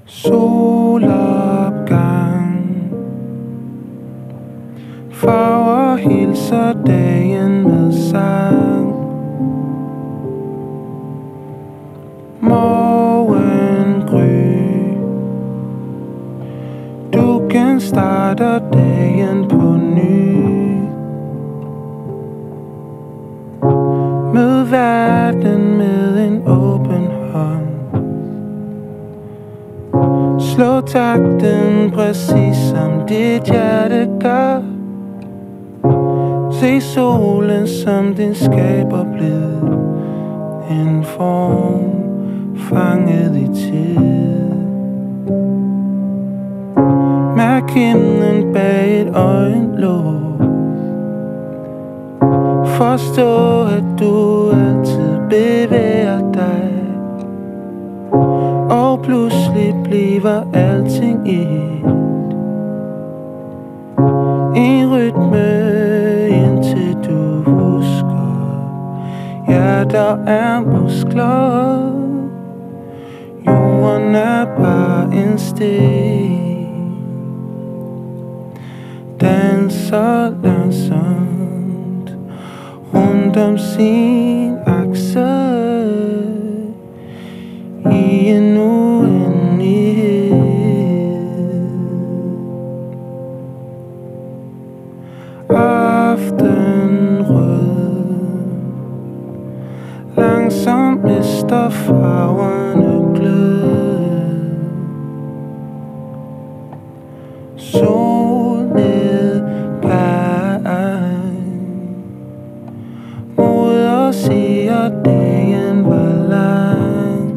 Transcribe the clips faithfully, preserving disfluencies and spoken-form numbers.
Solopgang farver hilser dagen med sang. Morgengry, dukken starter dagen på ny. Mød verden med en åben hånd. Slå takten præcis som dit hjerte gør. Se solen som din skaber blevet. En form fanget i tid. Mærk himlen bag et øjenlåg. Forstå at du altid bevæger dig. Og pludselig bliver alting et. En rytme indtil du husker. Ja, der er muskler. Jorden er bare en sten. Danser langsomt rundt om sin akse i en uendelighed. Aftenrød langsomt mister farverne glød. Solnedgang moder siger dagen var lang.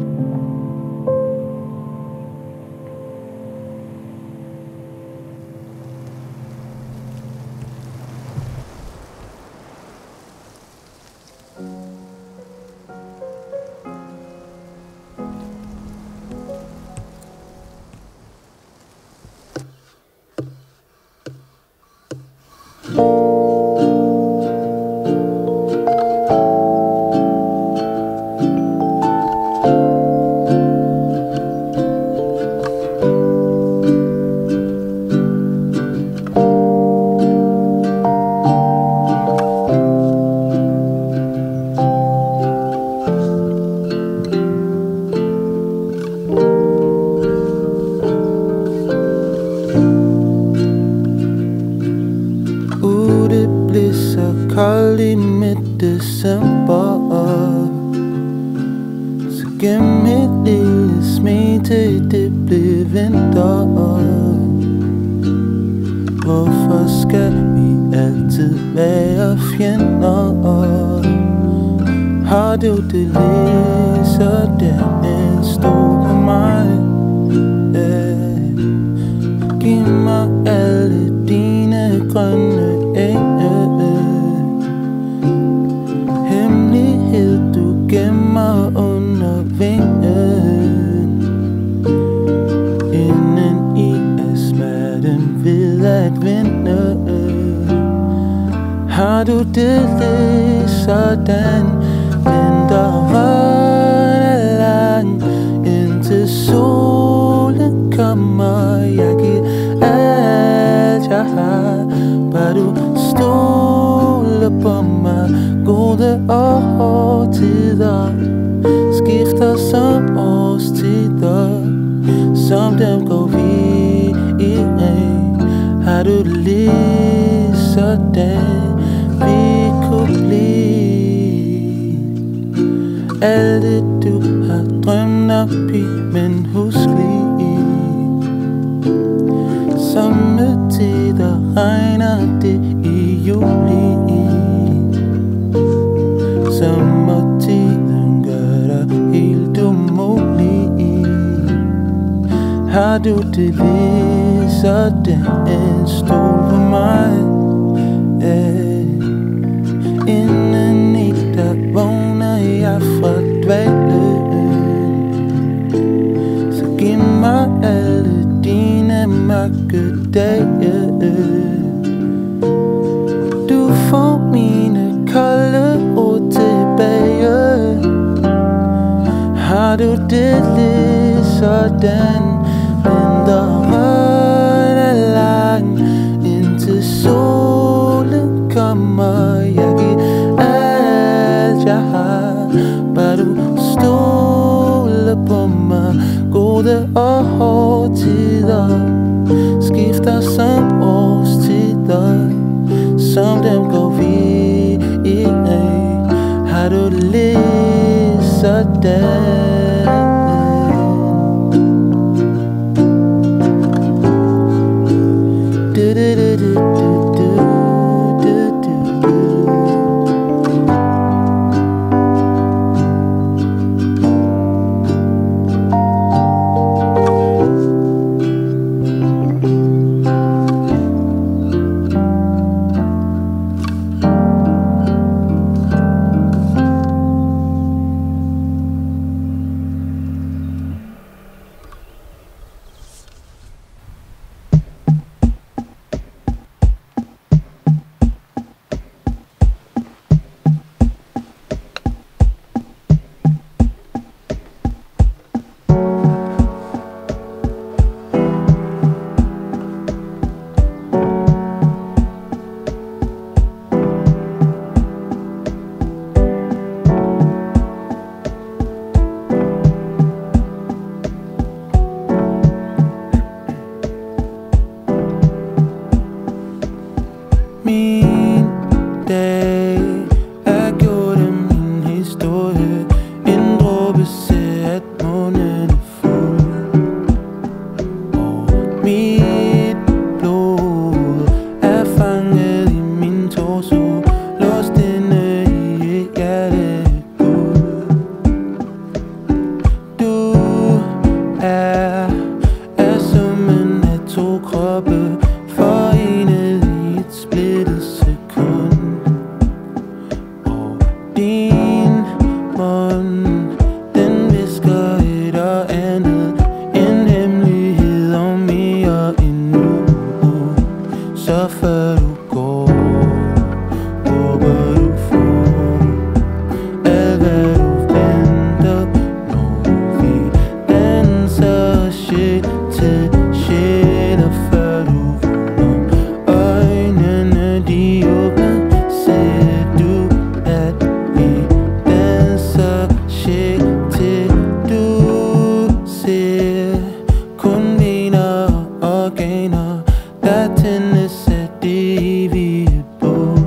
Kold i midt december. Så gennem et lille smil til det blev vinter. Hvorfor skal vi altid være fjender? Har du det lige sådan en stol på mig? Yeah. Giv mig alle dine grønne enge. Gemmer under vingen. Inden i er smerten ved at vinde. Har du det lidt sådan? Vinteren er lang, indtil solen kommer. Jeg giver alt jeg har, bare du stoler på mig. Gode årtider skifter som årstider, som dem går vi i. Har du lige sådan vi kunne blive? Alt det du har drømt op i, men husk lige sommetider regner det i juli. Sommertiden gør dig helt umulig. Har du det lige sådan en stol på mig? Yeah. Inden i der vågner jeg fra dvalen. Så giv mig alle dine mørke dage. Du får mine kolde ord tilbage. Har du det lidt sådan? Vinteren er lang, indtil solen kommer. Jeg giver alt jeg har, bare du stoler på mig. Gode og hårde tider skifter som årstider, som dem går vi i af. Har du det lidt sådan? Min dag er gjort af min historie. En dråbe ser, at månen er fuld, og mit blod er fanget i min torso, låst inde i et hjerte guld. Du er, er summen af to kroppe, forenet i et splittet sekund. Og din mund, den visker et og andet, en hemmelighed og mere endnu. Så før du går, håber du får alt hvad du venter, når vi danser shit til shit. Og før du øjnene de åbner, ser du at vi danser shit til du ser kun viner og organer, der tændes af det evige bål.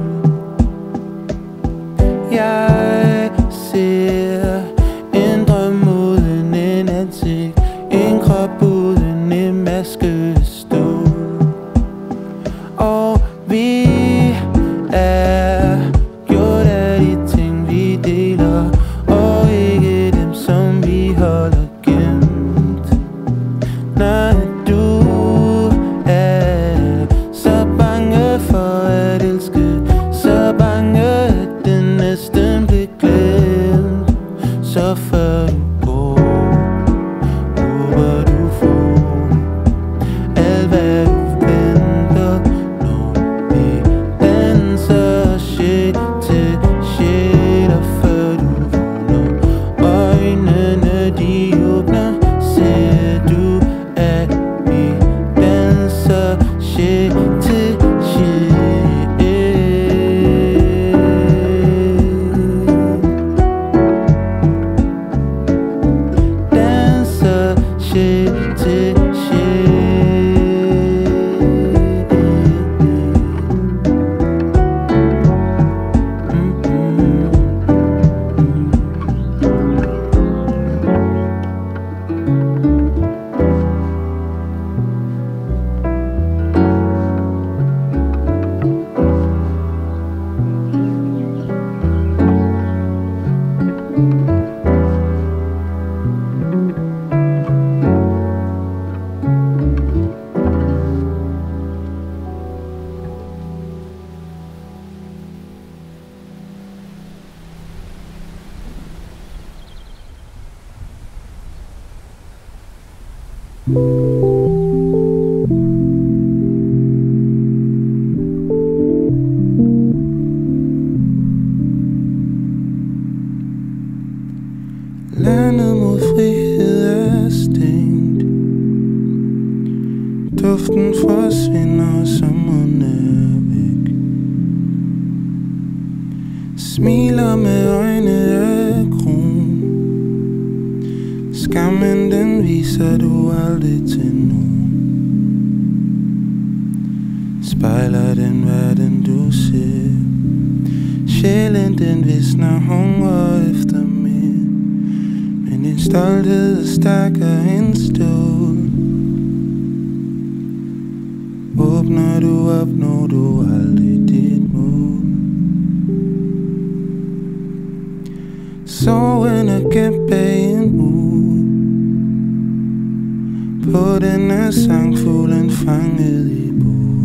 Jeg ser en drøm uden en ansigt, en krop uden en maske stål. Og vi er gjort af de ting vi deler, og ikke dem som vi holder gemt. Nej, du er så bange for at elske, så bange at den næsten bliver glemt. Så før du går, håber du får alt hvad du venter, når vi danser shit til shit. Og før du vågner, øjnene de åbner, ser du at vi danser shit til shit. Danser shit til shit. Landet mod frihed er stængt. Duften forsvinder, sommeren er væk. Smiler med øjne af kron. Skammen den viser du aldrig til nogen. Spejler den verden du ser. Sjælen den visner hunger efter mere. Men din stolthed er stærkere end stål. Åbner du op, når du aldrig dit mål. Sorgen er gemt bag en ur. På den er sangfuglen fanget i bur.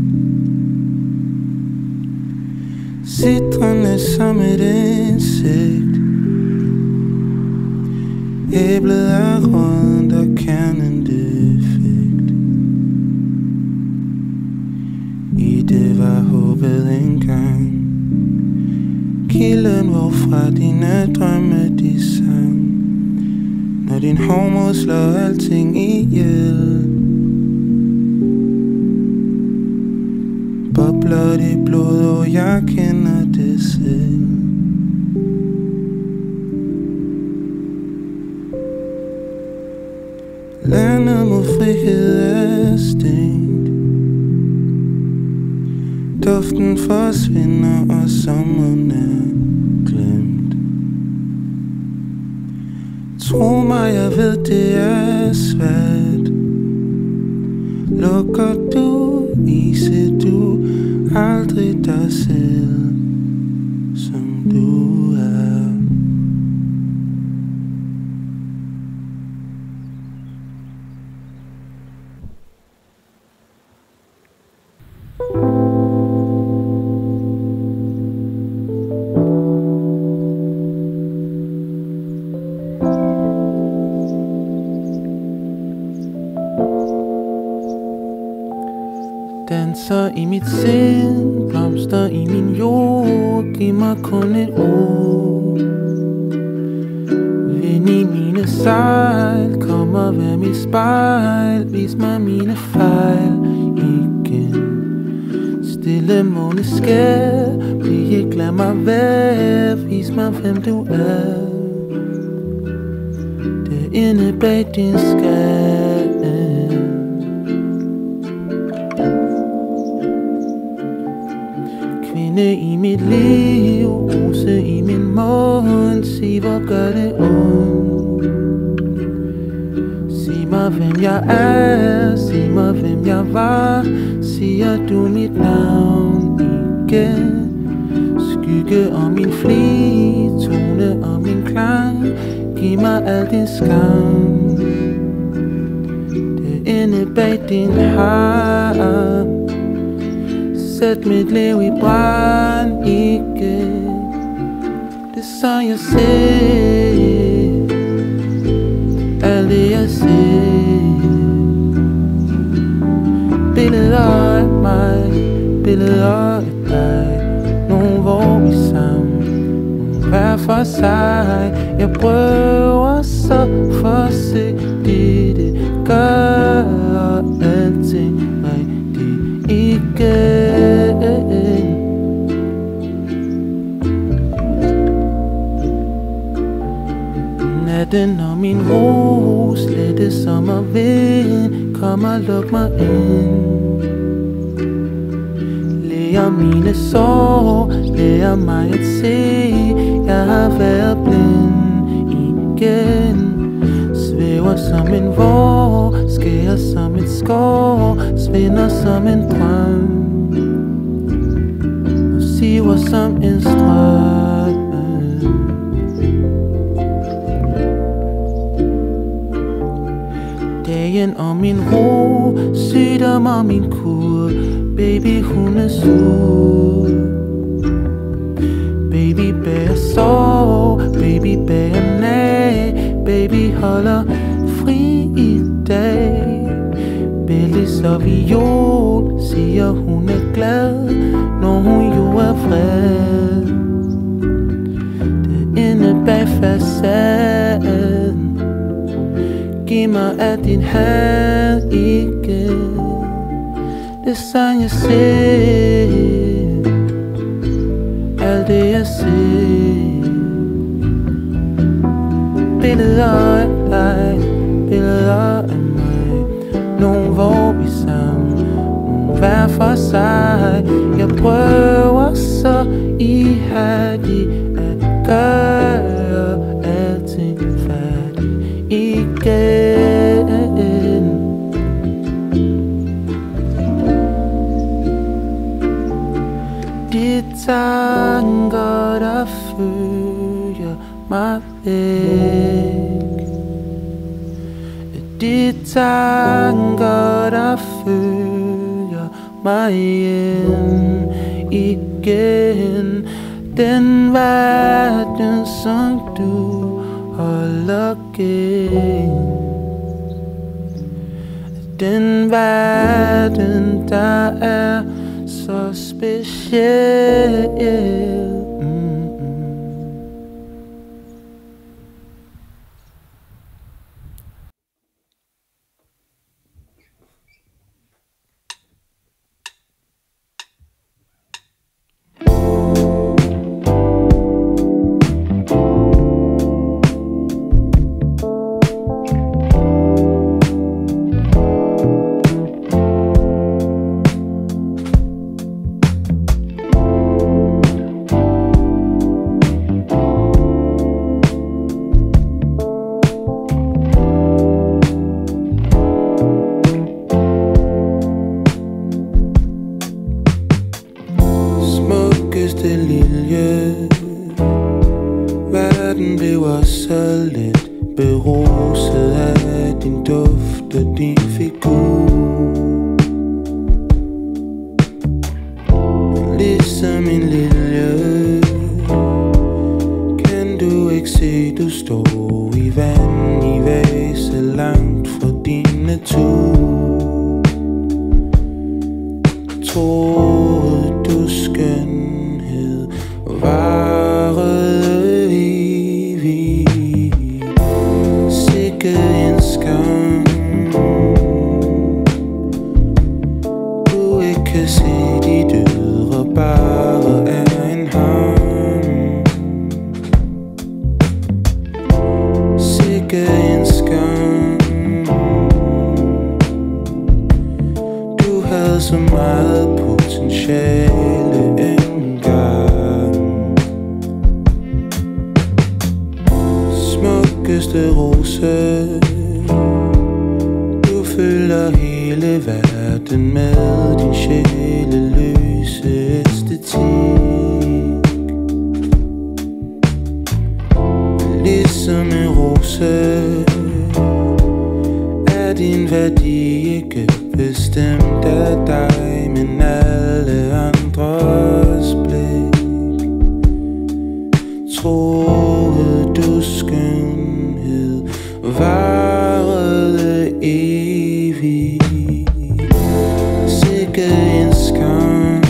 Citrone som et insekt. Æblet er rådent og kernen defekt. I det var håbet engang. Kilden hvorfra dine drømme de sang. Når din hormod slår alting ihjel. Bobler dit blod, og jeg kender det selv. Landet mod frihed er stængt. Duften forsvinder, og sommeren er glemt. Tro mig, jeg ved det er svært. Lukker du, viser du aldrig dig selv, som du er. Danser i mit sind, blomster i min jord. Giv mig kun et ord. Vind i mine sejl, kom og vær mit spejl. Vis mig mine fejl igen. Stille måneskær, bliv ikke lad mig være. Vis mig hvem du er. Derinde bag din skær. I mit liv, rose i min mund. Sig hvor gør det ondt. Sig mig hvem jeg er. Sig mig hvem jeg var. Siger du mit navn igen. Skygge om min fli, tone om min klang. Giv mig al din skam. Derinde bag din hånd. Sæt mit liv i brand igen. Det er så jeg ser. Alt det jeg ser. Billeder af mig, billeder af dig. Nogle hvor vi sammen, nogle hver for sig. Jeg prøver så forsigtigt. Det gør alting rigtigt igen. Natten og min ro, slette sommervind. Kom og luk mig ind. Læger mine sår, lærer mig at se. Jeg har været blind igen. Svæver som en vår, skærer som et skår. Svinder som en drøm, og siver som en strøm. Dagen og min ro, sygdom og min kur. Baby hun er sur. Baby bærer sorg, baby bærer nag. Baby holder fri i dag. Bellis og viol, siger hun er glad, når hun jo er vred. Derinde bag facaden. Giv mig af din had igen. Det er sådan jeg ser alt det jeg ser. Billeder af dig, billeder af mig. Nogle hvor vi sammen, nogle hver for sig. Jeg prøver så ihærdigt at gøre alting færdigt igen. De tanker der følger mig væk, de tanker der følger mig hjem igen. Den verden som du holder gennem, den verden der er så speciel. Verden bliver så let beruset af din duft og din figur. Ligesom en lilje kan du ikke se, du står i vand i vase langt fra din natur. Troede du skønhed varede evigt. Sikke en skam du ikke kan se de døde bare af en ham. Sikke en skam du havde så meget potentiale engang. Smukkeste rose, du fylder hele verden med din sjæleløse æstetik. Ligesom en rose er din værdi ikke bestemt af dig, men alle andres blik. Troede du skønhed varede evigt. Sikke en skam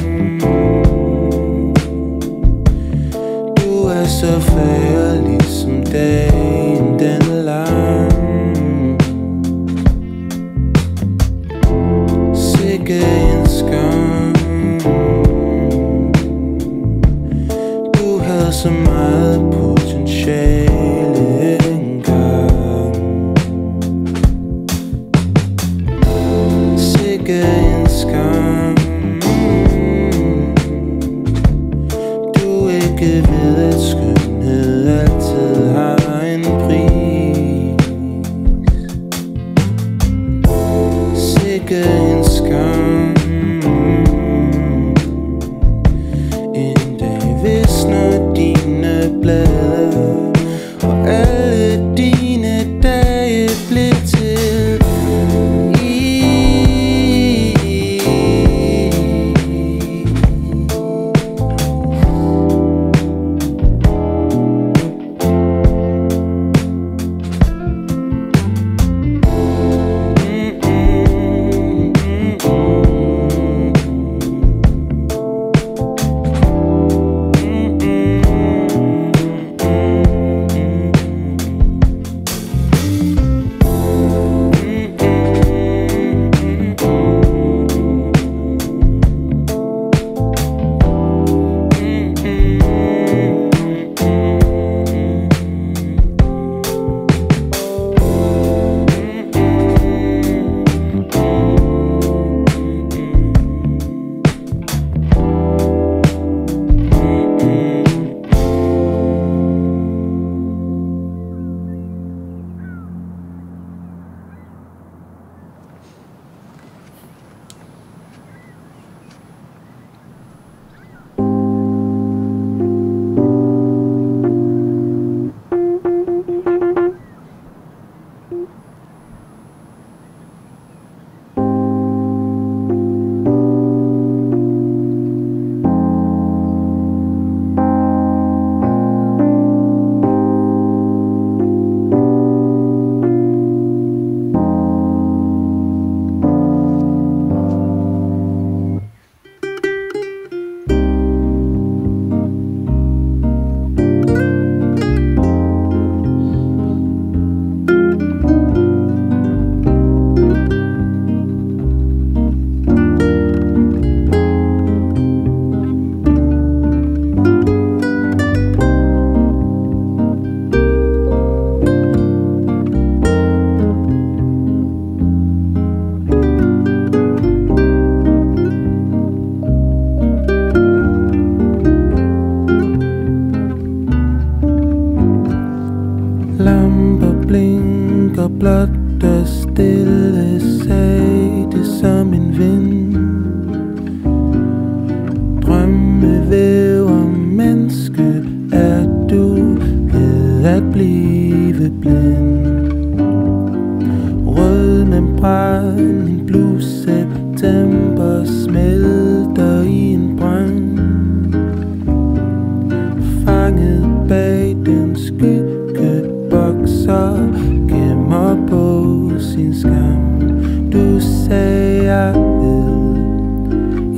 du er så færdig som dagen den lang. Sikke en skam du havde så meget potentiale engang. Sikke en skam du ikke ved at skønhed altid har en pris. Sikke en skam en dag visner dine blade og alle dine dage blev til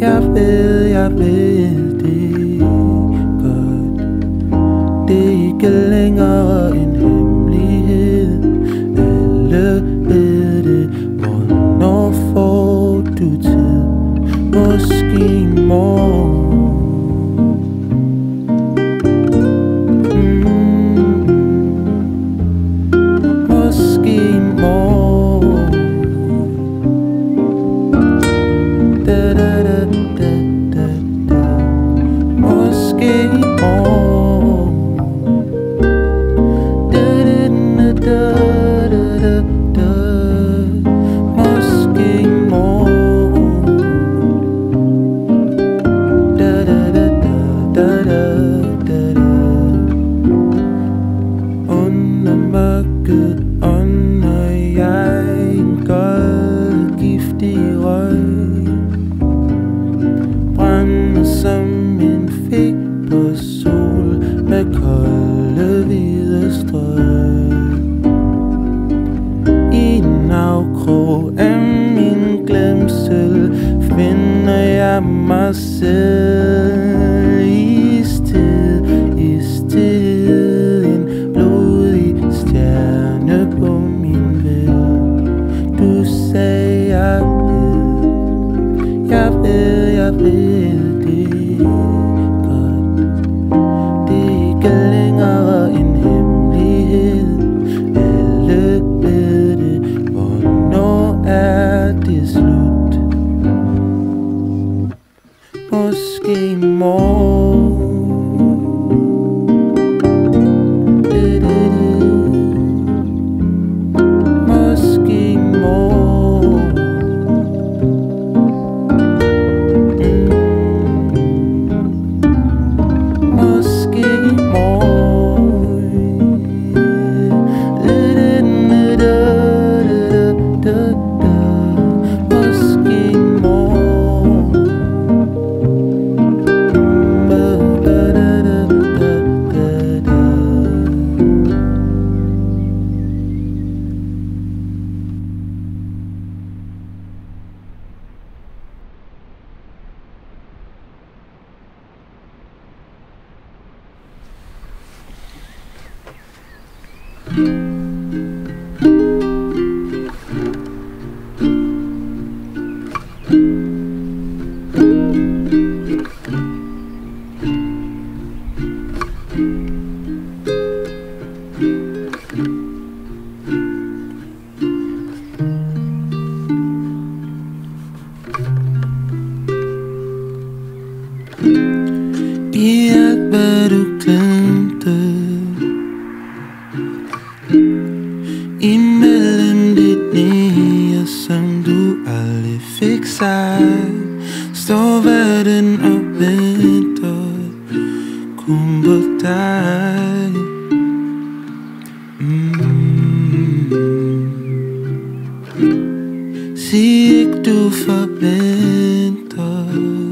Jeg ved, jeg ved det godt. Det er ikke længere en hemmelighed. Alle ved det. Hvornår får du tid? Måske i morgen. Mig selv i sted, i sted, en blodig stjerne på min væg. Du sagde jeg ved, jeg ved, jeg ved det godt. Det er ikke længere en hemmelighed. Alle ved det. Hvornår er det slut? Måske i morgen. Måske i morgen. Måske i morgen. Måske i morgen. I alt hvad du glemte, imellem linjer som du aldrig fik sagt, står verden og venter kun på dig. mm. Sig ikke du forventer,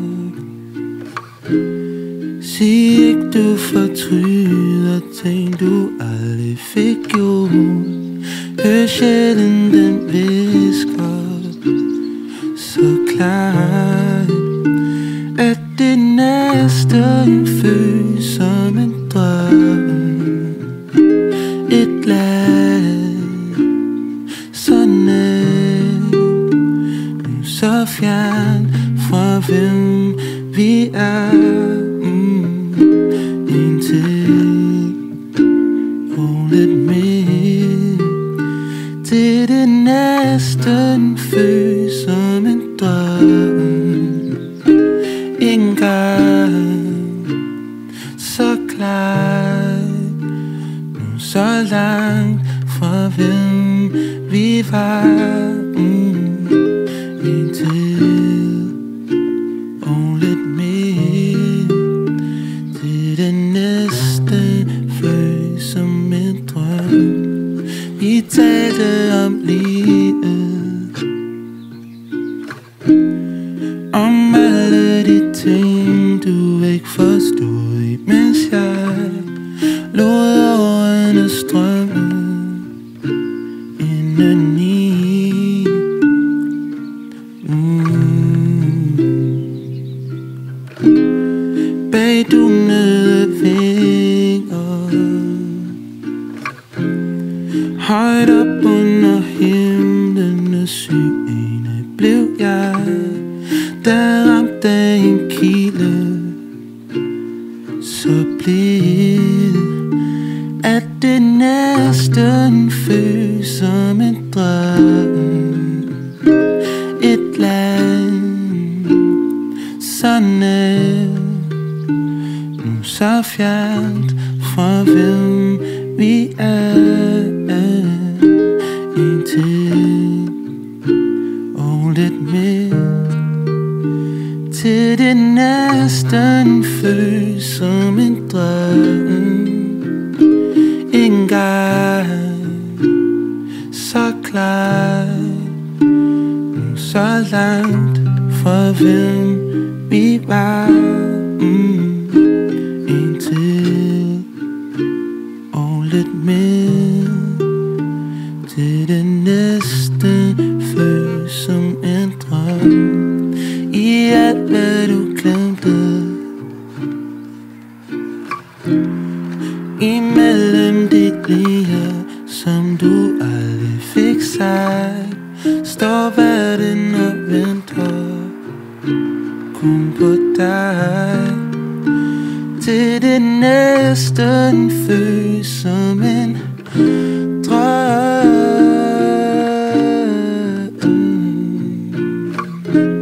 sig ikke du fortryder ting du aldrig fik gjort. Hør sjælen den hvisker så klart, at det næsten føles som en drøm. Et land så nært, nu så fjern fra hvem vi er. mm. Indtil og lidt mere, til det næsten føles som en drøm. Engang så klart, nu så langt fra hvem vi var. mm. Indtil og lidt mere, til det næsten føles som en drøm. Vi talte om livet, om alle de ting du ikke forstod, imens jeg lod årene strømme indeni. mm. ene blev jeg, der ramte en kile, så bliv, at det næsten føles som en drøm. Et land så nært, nu så fjernt fra hvem vi er. En til og lidt mere, til det næsten føles som en drøm. En gang så klar, nu så langt fra hvem vi var. mm. En til og lidt mere, til det næsten føles som en drøm. I alt hvad du glemte, imellem de linjer som du aldrig fik sagt, står verden og venter kun på dig. Til det næsten føles som en drøm.